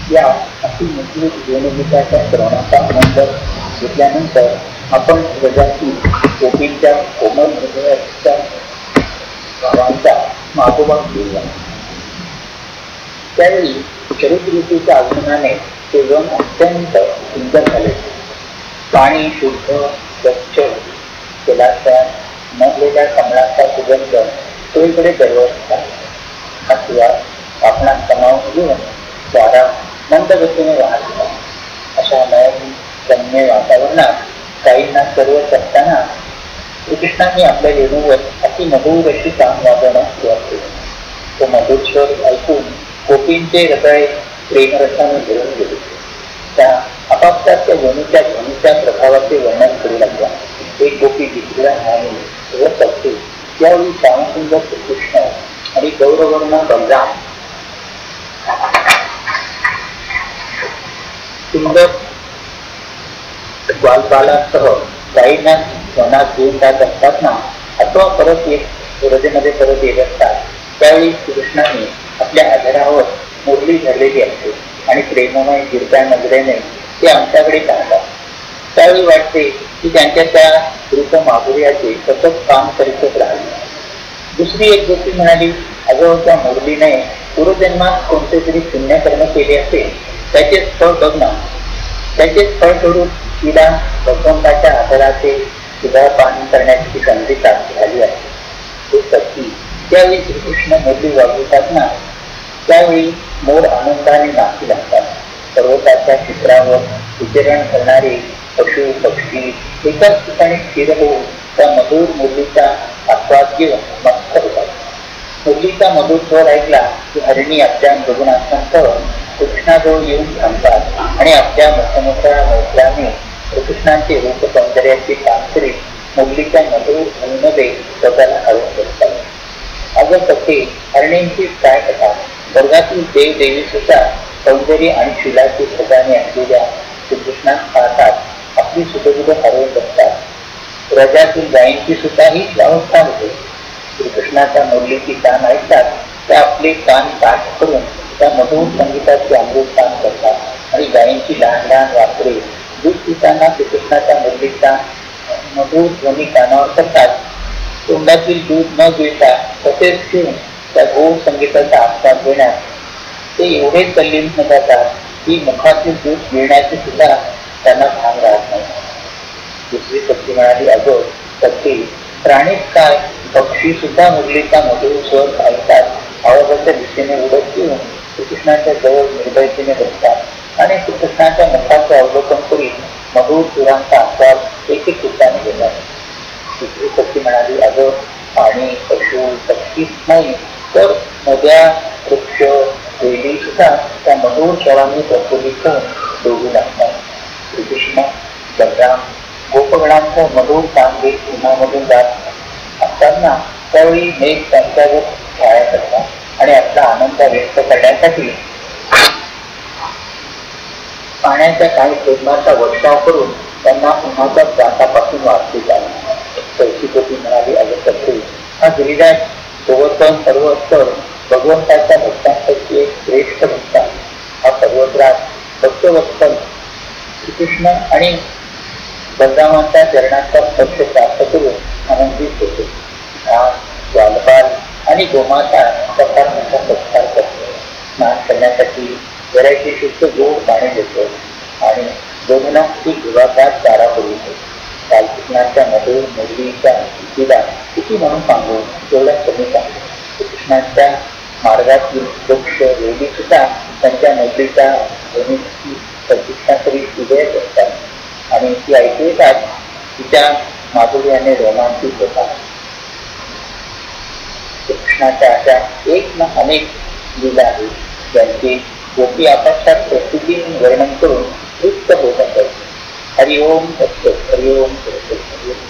या अतिमजबूत वेणुगीताच्या श्रवणाचा आनंद घेतल्यानंतर आपण जगातील गोपींच्या कोमल हृदयाच्या भावांचा मागोवा घेऊया. त्यावेळी शरद ऋतूच्या आगमनाने ते वन अत्यंत सुंदर झाले. पाणी शुद्ध स्वच्छ जलाशयात नसलेल्या कमळाचा सुगंध सगळीकडे दरवळत होता. हा सुवास आपणास समावून घेऊन वारा मंद गतीने वाहत होता. अशा नयन रम्य वातावरणात काहींना सर्व असताना श्रीकृष्णांनी आपल्या वेणूवर अति मधुर अशी काम वाजवण्यास सुरुवात केली. तो मधुर स्वर ऐकून गोपींचे हृदय प्रेमरसाने भरून गेले. त्या आपापसात त्या वेणूच्या ध्वनीच्या प्रभावाचे वर्णन करू लागला. एक गोपी दुसऱ्या आणि करते. त्यावेळी श्यामसुंदर श्रीकृष्ण आणि गौरवर्ण बलराम सुंदर बालबालासह काहींना स्वनात घेऊन जात असताना अथवा परत रजेमध्ये परत येत असतात त्यावेळी श्रीकृष्णाने आपल्या आधारावर मुरली धरलेली असते आणि प्रेममय गिरत्या नजरेने ते आमच्याकडे पाहतात. त्यावेळी वाटते की त्यांच्या त्या द्रुत माधुर्याचे सतत काम करीतच राहिले. दुसरी एक गोष्टी म्हणाली, अगं त्या मुरलीने पूर्वजन्मात कोणते तरी पुण्य कर्म केले असेल, त्याचे फळ बघ ना. त्याचे फळ करून तिला भगवंताच्या आधाराचे सुधारपान करण्याची संधी प्राप्त झाली आहे. हे सत्य. त्यावेळी श्रीकृष्ण मुरली वाजवतात ना, त्यावेळी मोर आनंदाने नाचू लागतात. पर्वताच्या शिखरावर विचरण करणारे पशु पक्षी एकाच ठिकाणी स्थिर होऊन त्या मधुर मुरलीचा आस्वाद घेऊन मस्त होतात. मुरलीचा मधुर स्वर ऐकला की हरिणी आपल्या मृगुणासह कृष्णाजवळ येऊन थांबतात आणि आपल्या मोठमोठ्या मोठ्याने श्रीकृष्णांचे रूप सौंदर्याची काम करीत मुरलीच्या मधुर ध्वनीमध्ये स्वतःला हरवून बसतात. अगं सखे, हरिणींची काय कथा. स्वर्गातील देव देवी सुद्धा सौंदर्य आणि शिलाची खजाने असलेल्या श्रीकृष्णात पाहतात आपली सुखदुःख हरवून बसतात. रजातील गायींची सुद्धा हीच अवस्था होते. श्रीकृष्णाच्या मुरलीची कान ऐकतात त्या आपले कान ताट करून त्या मधुर संगीताचे अमृत पान करतात आणि गायींची लहान लहान वासरे दूध पिताना श्रीकृष्णाच्या मुरलीचा मधुर ध्वनी कानावर करतात. तोंडातील दूध न गिळता तसेच ठेवून त्या गोड संगीताचा आस्वाद घेण्यात ते एवढे तल्लीन जातात की मुखातील दूध गिळण्याचे सुद्धा त्यांना भान राहत नाही. दुसरी पक्षी म्हणाली, अगं पक्षी, प्राणीच काय, पक्षी सुद्धा मुरलीचा मधुर स्वर ऐकतात आवाजाच्या दिशेने उडत घेऊन श्रीकृष्णाच्या जवळ निर्भयतेने बसतात आणि श्रीकृष्णाच्या मुखाचे अवलोकन करीत मधुर सुरांचा आस्वाद एक एक ठिकाणी घेतात. दुसरी पक्षी म्हणाली, अगं पाणी पशु पक्षीच नाही तर नद्या वृक्ष वेली सुद्धा त्या मधुर स्वरांनी प्रफुल्लित होऊन डोलू लागतात. श्रीकृष्ण बलराम गोपगणांचं मधुर काम घेत उन्हामधून जात असताना त्यावेळी मेघ त्यांच्यावर छाया करतात आणि आपला आनंद व्यक्त करण्यासाठी पाण्याच्या काही थेंबांचा वर्षाव करून त्यांना उन्हाच्या त्रासापासून वाचले जाते. चौथी गोपी म्हणाली, अगं हा गिरिराज गोवर्धन पर्वतर भगवंताच्या भक्तांपैकी एक श्रेष्ठ भक्त आहे. हा पर्वतराज भक्तवत्सल श्रीकृष्ण आणि बलरामांच्या चरणांचा स्पर्श प्राप्त करून आनंदित होतो. हा बालबाल आणि गोमाता प्रकार मोठा सत्कार करतो. स्नान करण्यासाठी घराची शुद्ध गोड पाणी देतो आणि दोघांची विवादात चारा पुरवतो. बालकृष्णाच्या मधुर मुरलीच्या तिला किती म्हणून सांगू, एवढ्या कमी सांगू. कृष्णाच्या मार्गातील वृक्ष वेली सुद्धा त्यांच्या मुरलीच्या ध्वनीची प्रतीक्षा करीत उदय असतात आणि ती ऐकू येतात तिच्या माधुर्याने रोमांचित होतात. कृष्णाच्या अशा एक ना अनेक लीला आहेत ज्यांचे गोपी आपापसात प्रस्तुतीने वर्णन करून तृप्त होत असत. हरिओम तत्सत, हरिओम तत्सत, हरिओम.